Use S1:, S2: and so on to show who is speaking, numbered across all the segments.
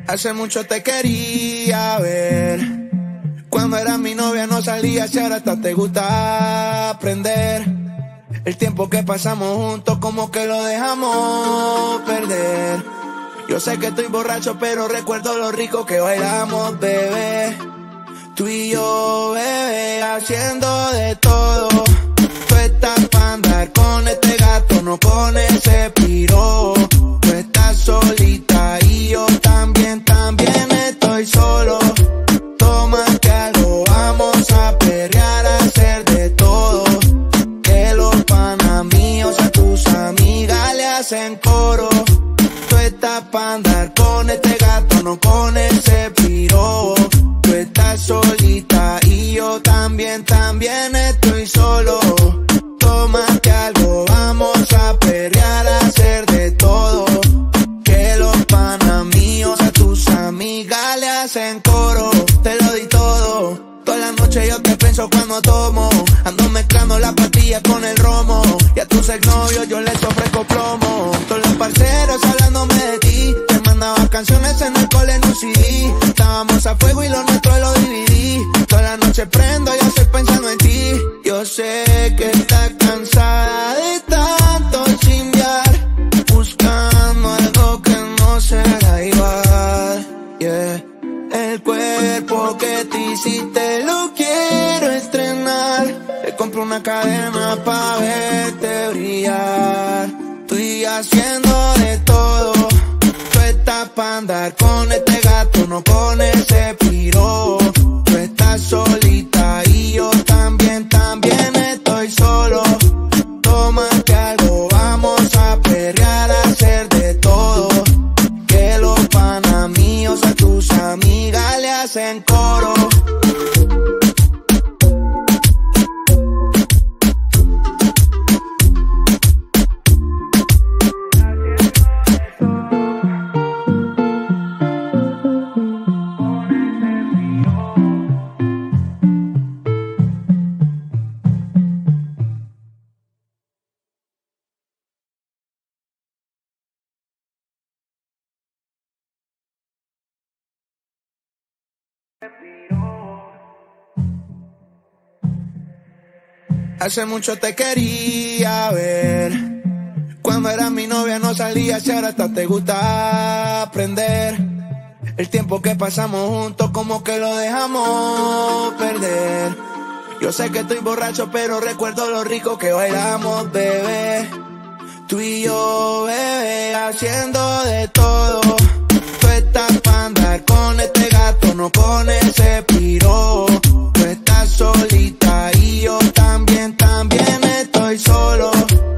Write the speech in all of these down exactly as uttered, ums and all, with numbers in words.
S1: Hace mucho te quería ver. Cuando eras mi novia no salías y ahora hasta te gusta aprender. El tiempo que pasamos juntos como que lo dejamos perder. Yo sé que estoy borracho pero recuerdo lo rico que bailamos, bebé. Tú y yo, bebé, haciendo de todo. Tú estás pa' andar con este gato, no con ese piro. Tú estás solita y yo también, también estoy solo. Tómate algo, vamos a perrear, a hacer de todo. Que los panas míos a tus amigas le hacen coro. Tú estás pa' andar con este gato, no con ese piro. Tú estás solita y yo también, también estoy solo. Tómate algo, vamos a perrear, a hacer de todo. Que los panas míos a tus amigas le hacen coro. Te lo di todo, toda la noche yo te pienso cuando tomo. Ando mezclando la pastilla con el romo. Y a tus exnovios yo les ofrezco plomo. Todos los parceros hablándome de ti. Te mandaba canciones en el cole en un C D. Estábamos a fuego y lo nuestro lo dividí. Toda la noche prendo y estoy pensando en ti. Yo sé que estás cansada de tanto chimbear, buscando algo que no será igual, yeah. El cuerpo que te hiciste lo quiero estrenar. Le compro una cadena pa' verte brillar. Estoy haciendo de todo. Tú estás pa' andar con este gato, no con ese piro. Tú estás solita y yo también, también estoy solo. Tómate algo, vamos a perrear, a hacer de todo. Que los panas míos a tus amigas le hacen coro. Hace mucho te quería ver. Cuando eras mi novia no salías y ahora hasta te gusta aprender. El tiempo que pasamos juntos como que lo dejamos perder. Yo sé que estoy borracho pero recuerdo lo rico que bailamos, bebé. Tú y yo, bebé, haciendo de todo. Tú estás pa' andar con este gato, no con ese piro. Tú estás solita y yo también, también estoy solo.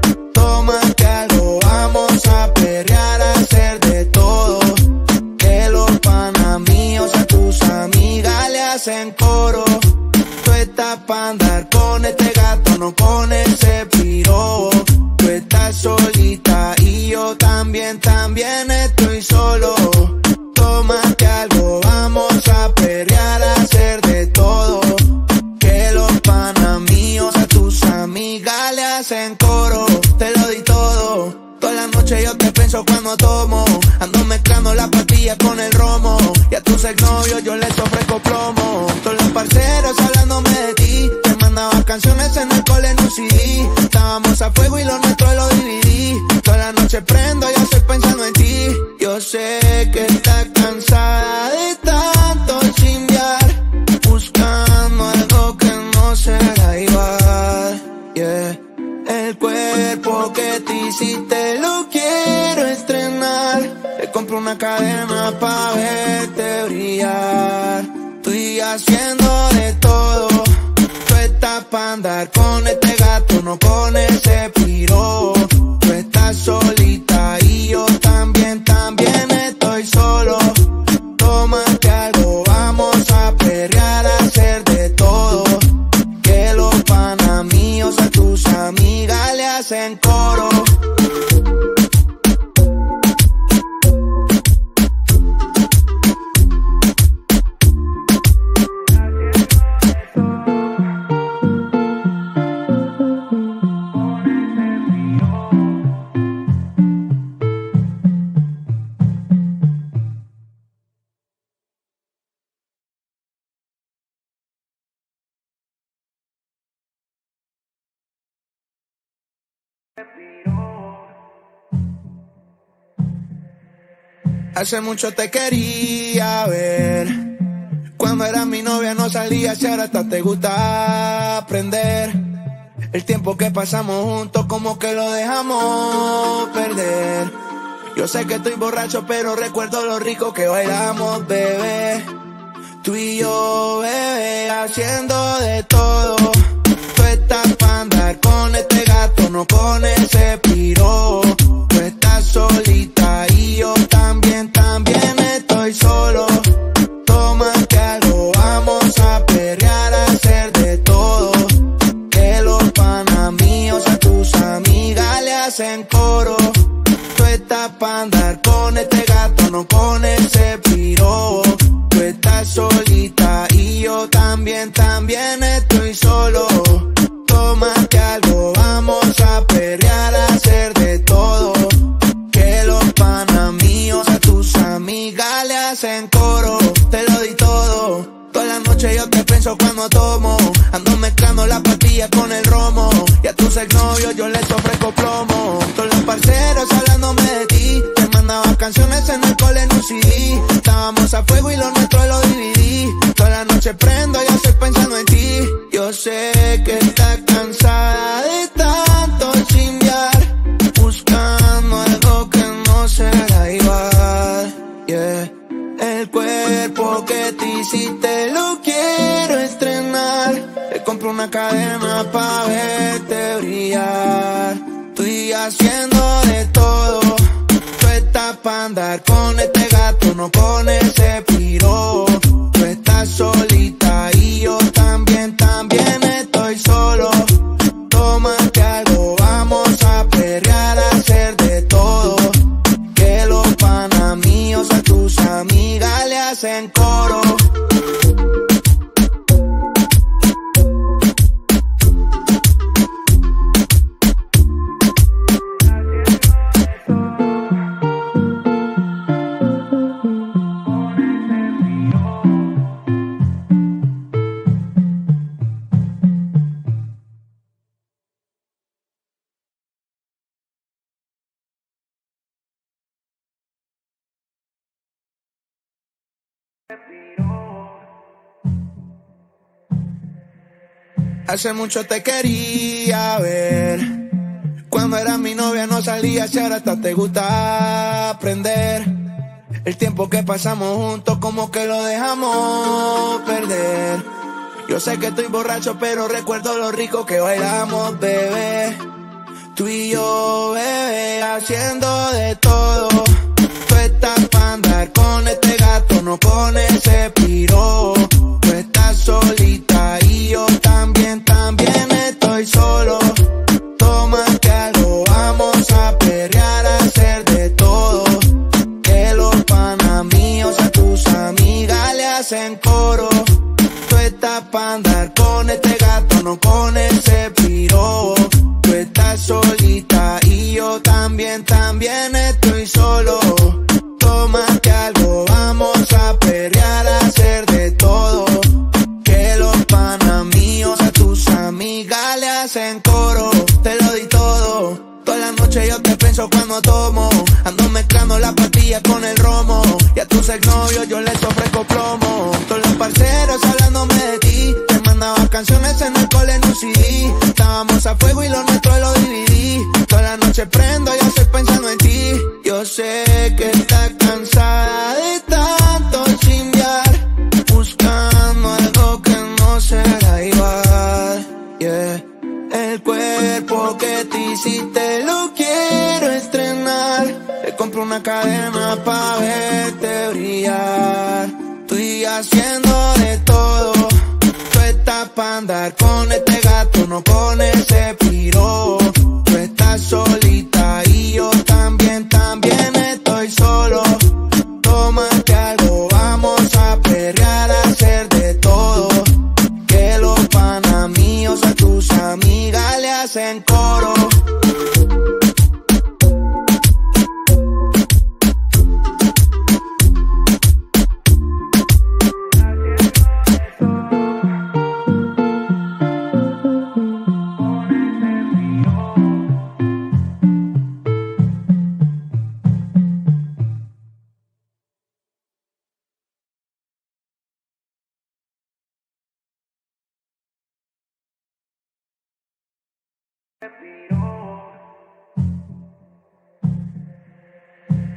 S1: Tómate algo, vamos a perrear, a hacer de todo. Que los panas míos a tus amigas le hacen coro. Tú estás pa' andar con este gato, no con ese piro. Tú estás solita y yo también, también estoy solo. Tómate algo, vamos a perrear, a hacer de todo. Que los panas míos a tus amigas le hacen coro. Te lo di todo, toda la noche yo te pienso cuando tomo. Ando mezclando la pastilla con el romo. Y a tus exnovios yo les ofrezco plomo. Todos los parceros hablándome de ti. Te mandaba canciones en el cole en un C D. Estábamos a fuego y lo nuestro lo dividí. Toda la noche prendo y estoy pensando en ti. Yo sé que estás cansada de tanto chimbear, buscando algo que no será igual, yeah. El cuerpo que te hiciste lo quiero estrenar. Le compro una cadena pa' verte brillar. Estoy haciendo de todo. Tú estás pa' andar con este gato, no con ese piro. Tú estás solita y yo también, también estoy solo. Tómate algo, vamos a perrear, a hacer de todo. Que los panas míos a tus amigas le hacen coro.
S2: Oh.
S1: Hace mucho te quería ver. Cuando eras mi novia no salías y ahora hasta te gusta aprender. El tiempo que pasamos juntos como que lo dejamos perder. Yo sé que estoy borracho pero recuerdo lo rico que bailamos, bebé. Tú y yo, bebé, haciendo de todo. Tú estás pa' andar con este gato, no con ese piro. Tú estás solita y yo también, también estoy solo. Tómate algo, vamos a perrear, a hacer de todo. Que los panas míos a tus amigas le hacen coro. Tú estás pa' andar con este gato, no con ese piro. Tú estás solita y yo también, también estoy solo. Tómate algo, vamos a perrear, a hacer de todo. Que los panas míos a tus amigas le hacen coro. Te lo di todo, toda la noche yo te pienso cuando tomo. Ando mezclando la pastilla con el romo. Y a tus exnovios yo les ofrezco plomo. Todos los parceros hablándome de ti. Te mandaba canciones en el cole en un C D. Estábamos a fuego y lo nuestro lo dividí. Toda la noche prendo y yo estoy pensando en ti. Yo sé que estás cansada de tanto chingar, buscando algo que no será igual, yeah. El cuerpo que te hiciste lo quiero estrenar. Le compro una cadena pa' verte brillar. Estoy haciendo de todo. Tú estás pa' andar con este gato, no con ese piro. Tú estás solita y yo también, también estoy solo. Tómate algo, vamos a perrear, a hacer de todo. Que los panas míos a tus amigas le hacen coro. Hace mucho te quería ver. Cuando eras mi novia no salías y ahora hasta te gusta aprender. El tiempo que pasamos juntos como que lo dejamos perder. Yo sé que estoy borracho pero recuerdo lo rico que bailamos, bebé. Tú y yo, bebé, haciendo de todo. Tú estás pa' andar con este gato, no con ese piro. Tú estás solita y yo también, también estoy solo. Tómate algo, vamos a perrear, a hacer de todo. Que los panas míos a tus amigas le hacen coro. Tú estás pa' andar con este gato, no con ese piro. Tú estás solita y yo también, también estoy solo. Tómate algo, vamos a perrear, a hacer de todo. Que los panas míos a tus amigas le hacen coro. Te lo di todo, toda la noche yo te pienso cuando tomo. Ando mezclando la pastilla con el romo. Y a tus exnovios yo les ofrezco plomo. Todos los parceros hablándome de ti. Te mandaba canciones en el cole en un C D. Estábamos a fuego y lo nuestro lo dividí. Toda la noche prendo y yo estoy pensando en ti. Yo sé que estás cansada de tanto chingar, buscando algo que no será igual, yeah. El cuerpo que te hiciste lo quiero estrenar. Le compro una cadena pa' verte brillar. Estoy haciendo de todo. Tú estás pa' andar con este gato, no con ese piro. Tú estás solita y yo también, también estoy solo. Tómate algo, vamos a perrear, a hacer de todo. Que los panas míos a tus amigas le hacen coro.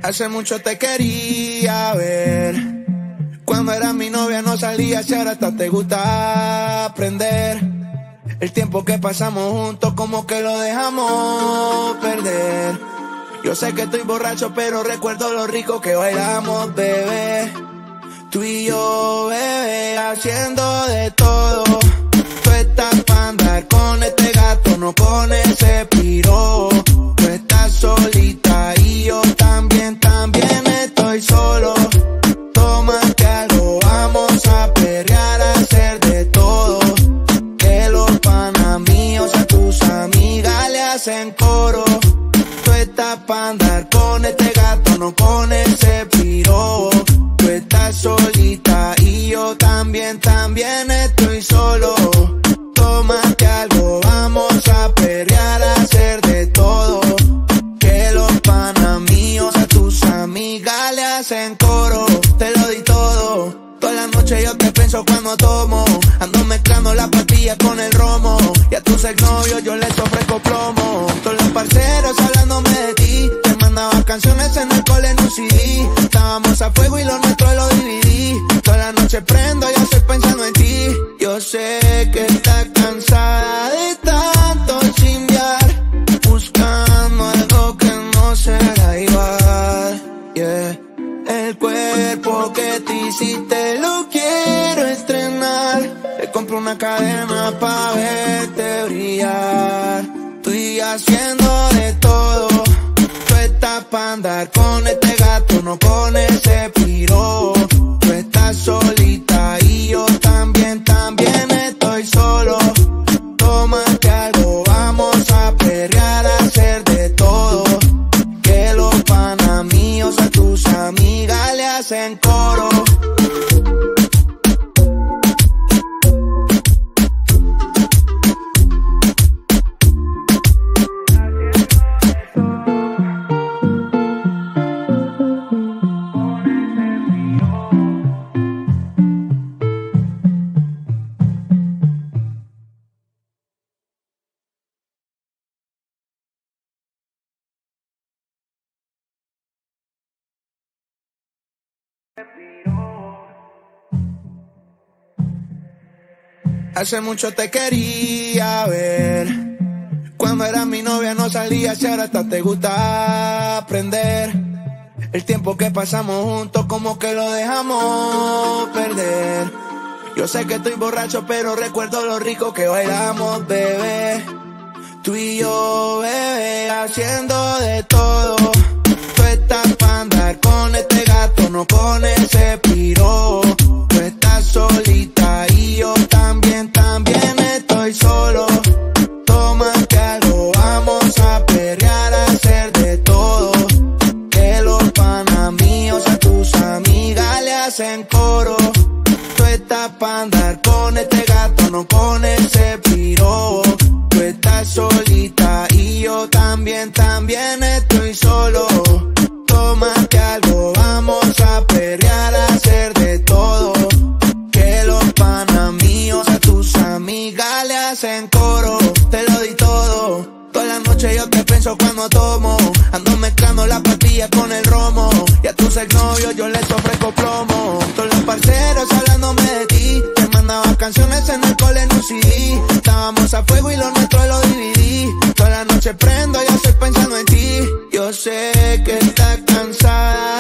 S1: Hace mucho te quería ver. Cuando eras mi novia no salías y ahora hasta te gusta aprender. El tiempo que pasamos juntos como que lo dejamos perder. Yo sé que estoy borracho pero recuerdo lo rico que bailamos, bebé. Tú y yo, bebé, haciendo de todo. Tú estás pa' andar con este gato, no con ese piro. Tú estás solita y yo también, también estoy solo. Tómate algo, vamos a perrear, a hacer de todo. Que los panas míos a tus amigas le hacen coro. Tú estás pa' andar con este gato, no con ese piro. Tú estás solita y yo también, también estoy solo. Tómate algo, vamos a perrear, a hacer de todo. Que los panas míos a tus amigas le hacen coro. Te lo di todo, toda la noche yo te pienso cuando tomo. Ando mezclando la pastilla con el romo. Y a tus exnovios yo les ofrezco plomo. Todos los parceros hablándome de ti. Te mandaba canciones en el cole en un C D. Estábamos a fuego y lo nuestro lo dividí. Toda la noche prendo y estoy pensando en ti. Yo sé que estás cansada de tanto chimbear, buscando algo que no será igual, yeah. El cuerpo que te hiciste lo quiero estrenar. Le compro una cadena pa' verte brillar. Estoy haciendo de todo. Tú estás pa' andar con este gato, no con ese piro. Tú estás solita y yo también, también estoy solo. Tómate algo, vamos a perrear, a hacer de todo. Que los panas míos a tus amigas le hacen coro. Hace mucho te quería ver. Cuando eras mi novia no salías y ahora hasta te gusta aprender. El tiempo que pasamos juntos como que lo dejamos perder. Yo sé que estoy borracho pero recuerdo lo rico que bailamos, bebé. Tú y yo, bebé, haciendo de todo. Tú estás pa' andar con este gato, no con ese piro. Tú estás solita y yo también, también estoy solo. Tómate algo, vamos a perrear, a hacer de todo. Que los panas míos a tus amigas le hacen coro. Tú estás pa' andar con este gato, no con ese piro. Tú estás solita y yo también, también estoy solo. Tómate algo, vamos a perrear, a hacer de todo. Que los panas míos a tus amigas le hacen coro. Te lo di todo, toda la noche yo te pienso cuando tomo. Ando mezclando la pastilla con el romo. Y a tus exnovios yo les ofrezco plomo. Todos los parceros hablándome de ti. Te mandaba canciones en el cole en un C D. Estábamos a fuego y lo nuestro lo dividí. Toda la noche prendo y estoy pensando en ti. Yo sé que estás cansada